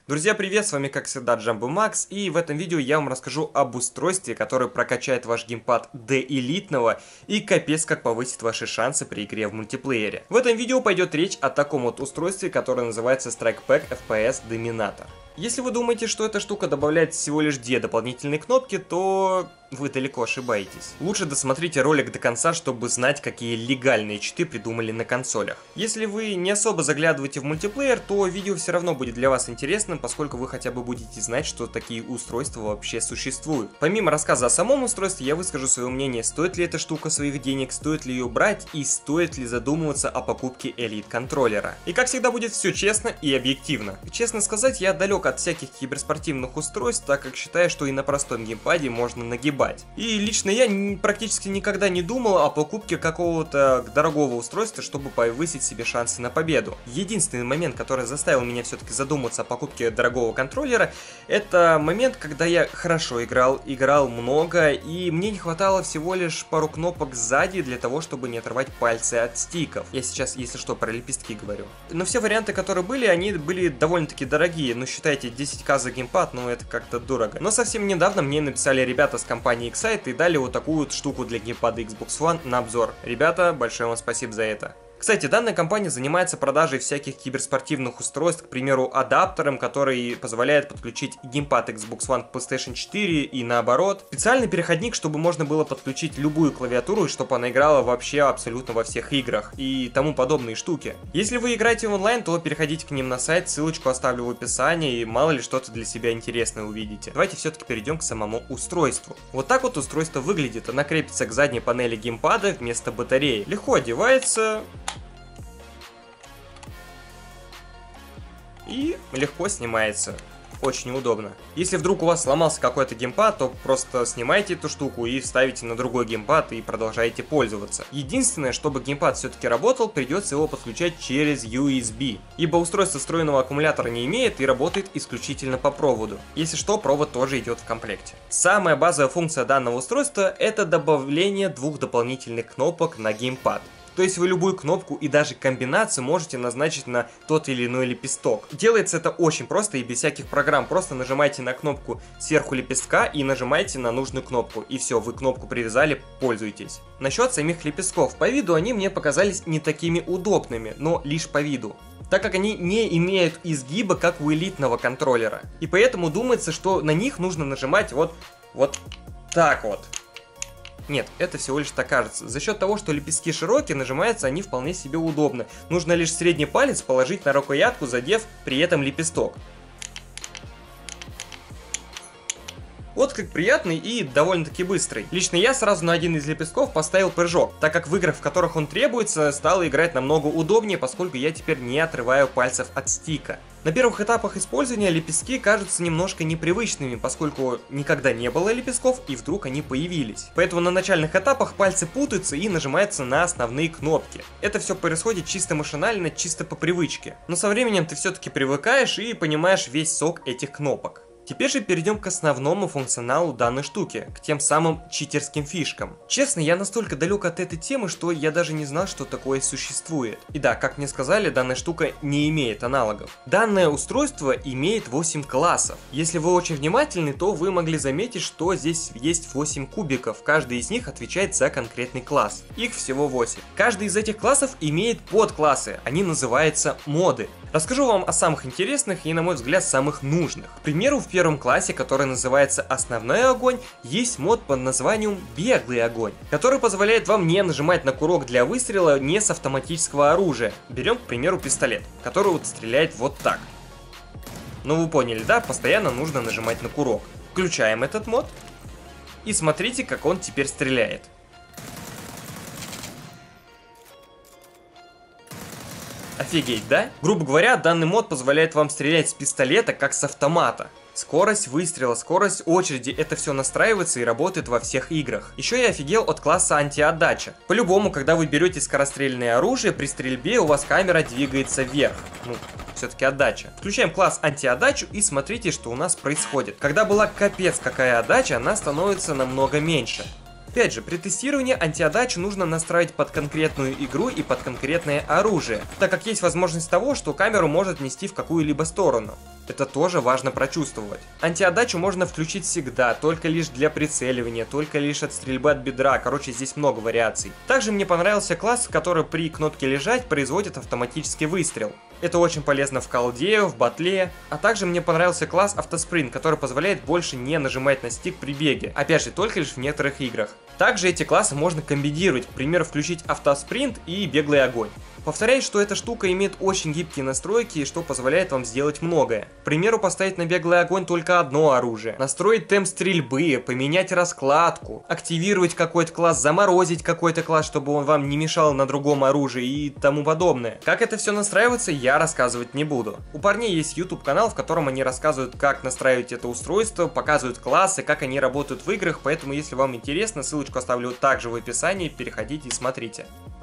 Друзья, привет, с вами как всегда Джамбо Макс, и в этом видео я вам расскажу об устройстве, которое прокачает ваш геймпад до элитного и капец как повысит ваши шансы при игре в мультиплеере. В этом видео пойдет речь о таком вот устройстве, которое называется Strike Pack FPS Dominator. Если вы думаете, что эта штука добавляет всего лишь 2 дополнительные кнопки, то вы далеко ошибаетесь. Лучше досмотрите ролик до конца, чтобы знать, какие легальные читы придумали на консолях. Если вы не особо заглядываете в мультиплеер, то видео все равно будет для вас интересным, поскольку вы хотя бы будете знать, что такие устройства вообще существуют. Помимо рассказа о самом устройстве, я выскажу свое мнение, стоит ли эта штука своих денег, стоит ли ее брать и стоит ли задумываться о покупке элит-контроллера. И как всегда будет все честно и объективно. Честно сказать, я далек от всяких киберспортивных устройств, так как считаю, что и на простом геймпаде можно нагибать. И лично я практически никогда не думал о покупке какого-то дорогого устройства, чтобы повысить себе шансы на победу. Единственный момент, который заставил меня все-таки задуматься о покупке дорогого контроллера, это момент, когда я хорошо играл много, и мне не хватало всего лишь пару кнопок сзади для того, чтобы не отрывать пальцы от стиков. Я сейчас, если что, про лепестки говорю. Но все варианты, которые были, они были довольно-таки дорогие. Ну, считайте, 10к за геймпад, ну это как-то дорого. Но совсем недавно мне написали ребята с компании Excite и дали вот такую вот штуку для геймпада Xbox One на обзор. Ребята, большое вам спасибо за это. Кстати, данная компания занимается продажей всяких киберспортивных устройств, к примеру, адаптером, который позволяет подключить геймпад Xbox One к PlayStation 4 и наоборот. Специальный переходник, чтобы можно было подключить любую клавиатуру и чтобы она играла вообще абсолютно во всех играх и тому подобные штуки. Если вы играете в онлайн, то переходите к ним на сайт, ссылочку оставлю в описании и мало ли что-то для себя интересное увидите. Давайте все-таки перейдем к самому устройству. Вот так вот устройство выглядит. Она крепится к задней панели геймпада вместо батареи. Легко одевается и легко снимается. Очень удобно. Если вдруг у вас сломался какой-то геймпад, то просто снимайте эту штуку и ставите на другой геймпад и продолжаете пользоваться. Единственное, чтобы геймпад все-таки работал, придется его подключать через USB. Ибо устройство встроенного аккумулятора не имеет и работает исключительно по проводу. Если что, провод тоже идет в комплекте. Самая базовая функция данного устройства — это добавление 2 дополнительных кнопок на геймпад. То есть вы любую кнопку и даже комбинацию можете назначить на тот или иной лепесток. Делается это очень просто и без всяких программ. Просто нажимаете на кнопку сверху лепестка и нажимаете на нужную кнопку. И все, вы кнопку привязали, пользуйтесь. Насчет самих лепестков. По виду они мне показались не такими удобными, но лишь по виду, так как они не имеют изгиба, как у элитного контроллера. И поэтому думается, что на них нужно нажимать вот так вот. Нет, это всего лишь так кажется. За счет того, что лепестки широкие, нажимаются они вполне себе удобно. Нужно лишь средний палец положить на рукоятку, задев при этом лепесток. Отклик приятный и довольно-таки быстрый. Лично я сразу на один из лепестков поставил прыжок, так как в играх, в которых он требуется, стало играть намного удобнее, поскольку я теперь не отрываю пальцев от стика. На первых этапах использования лепестки кажутся немножко непривычными, поскольку никогда не было лепестков и вдруг они появились. Поэтому на начальных этапах пальцы путаются и нажимаются на основные кнопки. Это все происходит чисто машинально, чисто по привычке. Но со временем ты все-таки привыкаешь и понимаешь весь сок этих кнопок. Теперь же перейдем к основному функционалу данной штуки, к тем самым читерским фишкам. Честно, я настолько далек от этой темы, что я даже не знал, что такое существует. И да, как мне сказали, данная штука не имеет аналогов. Данное устройство имеет 8 классов. Если вы очень внимательны, то вы могли заметить, что здесь есть 8 кубиков. Каждый из них отвечает за конкретный класс. Их всего 8. Каждый из этих классов имеет подклассы. Они называются моды. Расскажу вам о самых интересных и, на мой взгляд, самых нужных. К примеру, в первом классе, который называется «Основной огонь», есть мод под названием «Беглый огонь», который позволяет вам не нажимать на курок для выстрела не с автоматического оружия. Берем, к примеру, пистолет, который вот стреляет вот так. Ну вы поняли, да? Постоянно нужно нажимать на курок. Включаем этот мод и смотрите, как он теперь стреляет. Офигеть, да? Грубо говоря, данный мод позволяет вам стрелять с пистолета, как с автомата. Скорость выстрела, скорость очереди, это все настраивается и работает во всех играх. Еще я офигел от класса антиотдача. По-любому, когда вы берете скорострельное оружие, при стрельбе у вас камера двигается вверх. Ну, все-таки отдача. Включаем класс антиотдачу и смотрите, что у нас происходит. Когда была капец какая отдача, она становится намного меньше. Опять же, при тестировании антиотдачу нужно настраивать под конкретную игру и под конкретное оружие, так как есть возможность того, что камеру может нести в какую-либо сторону. Это тоже важно прочувствовать. Антиотдачу можно включить всегда, только лишь для прицеливания, только лишь от стрельбы от бедра, короче, здесь много вариаций. Также мне понравился класс, который при кнопке лежать производит автоматический выстрел. Это очень полезно в колде, в батле. А также мне понравился класс автоспринт, который позволяет больше не нажимать на стик при беге. Опять же, только лишь в некоторых играх. Также эти классы можно комбинировать, к примеру, включить автоспринт и беглый огонь. Повторяю, что эта штука имеет очень гибкие настройки, что позволяет вам сделать многое. К примеру, поставить на беглый огонь только одно оружие, настроить темп стрельбы, поменять раскладку, активировать какой-то класс, заморозить какой-то класс, чтобы он вам не мешал на другом оружии и тому подобное. Как это все настраивается, я рассказывать не буду. У парней есть YouTube канал, в котором они рассказывают, как настраивать это устройство, показывают классы, как они работают в играх, поэтому если вам интересно, ссылочку оставлю также в описании, переходите и смотрите.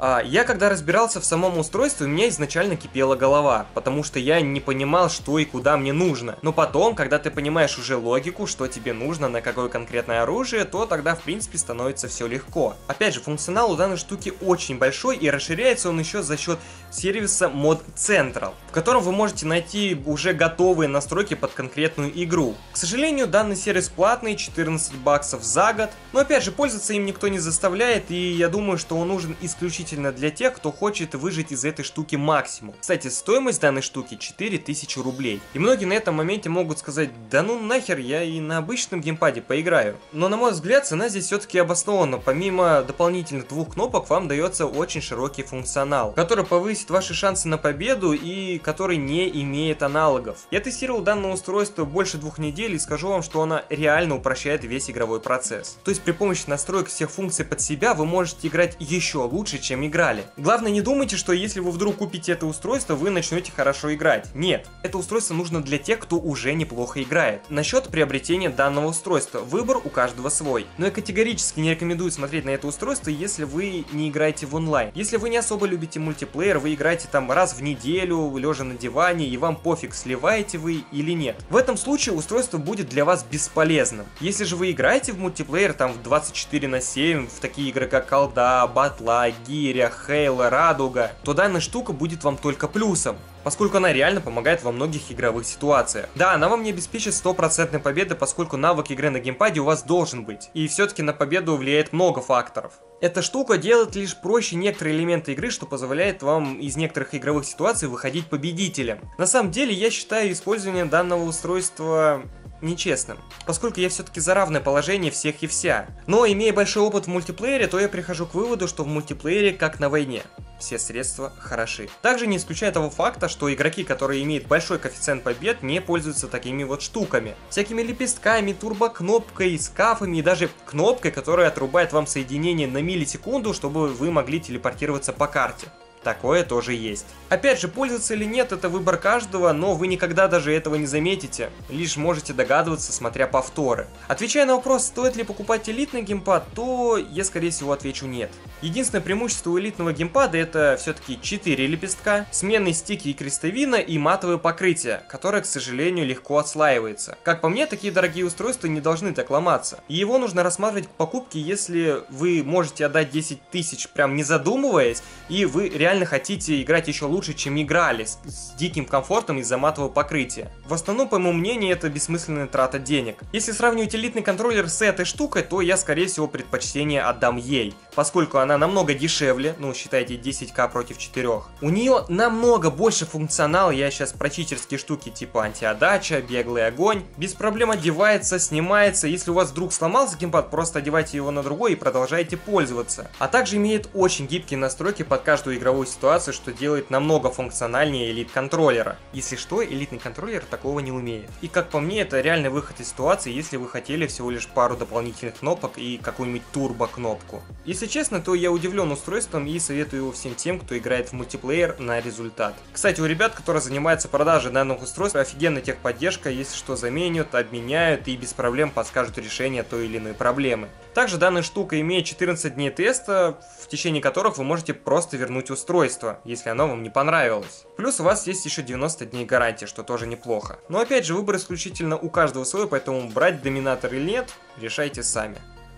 Я когда разбирался в самом устройстве, у меня изначально кипела голова, потому что я не понимал, что и куда мне нужно. Но потом, когда ты понимаешь уже логику, что тебе нужно, на какое конкретное оружие, то тогда в принципе становится все легко. Опять же, функционал у данной штуки очень большой, и расширяется он еще за счет сервиса Mod Central, в котором вы можете найти уже готовые настройки под конкретную игру. К сожалению, данный сервис платный, 14 баксов за год, но опять же, пользоваться им никто не заставляет, и я думаю, что он нужен исключительно для тех, кто хочет выжать из этой штуки максимум. Кстати, стоимость данной штуки 4000 рублей. И многие на этом моменте могут сказать: да ну нахер, я и на обычном геймпаде поиграю. Но на мой взгляд, цена здесь все-таки обоснована. Помимо дополнительных двух кнопок, вам дается очень широкий функционал, который повысит ваши шансы на победу и который не имеет аналогов. Я тестировал данное устройство больше 2 недель и скажу вам, что она реально упрощает весь игровой процесс. То есть при помощи настроек всех функций под себя вы можете играть еще лучше, чем играли. Главное, не думайте, что если вы вдруг купите это устройство, вы начнете хорошо играть. Нет, это устройство нужно для тех, кто уже неплохо играет. Насчет приобретения данного устройства, выбор у каждого свой. Но я категорически не рекомендую смотреть на это устройство, если вы не играете в онлайн. Если вы не особо любите мультиплеер, вы играете там раз в неделю, лежа на диване, и вам пофиг, сливаете вы или нет. В этом случае устройство будет для вас бесполезным. Если же вы играете в мультиплеер там в 24/7, в такие игры как колда, батла, гиря, хейла, радуга, то данная штука будет вам только плюсом, поскольку она реально помогает во многих игровых ситуациях. Да, она вам не обеспечит 100% победы, поскольку навык игры на геймпаде у вас должен быть. И все-таки на победу влияет много факторов. Эта штука делает лишь проще некоторые элементы игры, что позволяет вам из некоторых игровых ситуаций выходить победителем. На самом деле, я считаю использование данного устройства нечестным, поскольку я все-таки за равное положение всех и вся. Но имея большой опыт в мультиплеере, то я прихожу к выводу, что в мультиплеере как на войне. Все средства хороши. Также не исключая того факта, что игроки, которые имеют большой коэффициент побед, не пользуются такими вот штуками. Всякими лепестками, турбокнопкой, скафами и даже кнопкой, которая отрубает вам соединение на миллисекунду, чтобы вы могли телепортироваться по карте. Такое тоже есть. Опять же, пользоваться или нет, это выбор каждого, но вы никогда даже этого не заметите. Лишь можете догадываться, смотря повторы. Отвечая на вопрос, стоит ли покупать элитный геймпад, то я, скорее всего, отвечу нет. Единственное преимущество у элитного геймпада — это все-таки 4 лепестка, сменные стики и крестовина и матовое покрытие, которое, к сожалению, легко отслаивается. Как по мне, такие дорогие устройства не должны так ломаться. И его нужно рассматривать к покупке, если вы можете отдать 10 тысяч, прям не задумываясь, и вы реально хотите играть еще лучше, чем играли, с диким комфортом из-за матового покрытия. В основном, по моему мнению, это бессмысленная трата денег. Если сравнивать элитный контроллер с этой штукой, то я, скорее всего, предпочтение отдам ей, поскольку она намного дешевле, ну, считайте, 10к против 4. У нее намного больше функционала, я сейчас про читерские штуки типа антиотдача, беглый огонь, без проблем одевается, снимается, если у вас вдруг сломался геймпад, просто одевайте его на другой и продолжайте пользоваться. А также имеет очень гибкие настройки под каждую игровую ситуацию, что делает намного функциональнее элит-контроллера. Если что, элитный контроллер такого не умеет. И как по мне, это реальный выход из ситуации, если вы хотели всего лишь пару дополнительных кнопок и какую-нибудь турбо-кнопку. Если честно, то я удивлен устройством и советую его всем тем, кто играет в мультиплеер на результат. Кстати, у ребят, которые занимаются продажей данных устройств, офигенная техподдержка, если что, заменят, обменяют и без проблем подскажут решение той или иной проблемы. Также данная штука имеет 14 дней теста, в течение которых вы можете просто вернуть устройство, если оно вам не понравилось. Плюс у вас есть еще 90 дней гарантии, что тоже неплохо. Но опять же, выбор исключительно у каждого свой, поэтому брать доминатор или нет, решайте сами.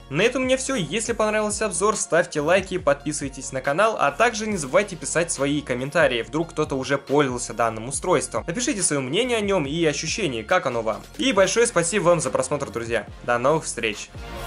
На этом у меня все. Если понравился обзор, ставьте лайки, подписывайтесь на канал, а также не забывайте писать свои комментарии. Вдруг кто-то уже пользовался данным устройством. Напишите свое мнение о нем и ощущения, как оно вам. И большое спасибо вам за просмотр, друзья. До новых встреч!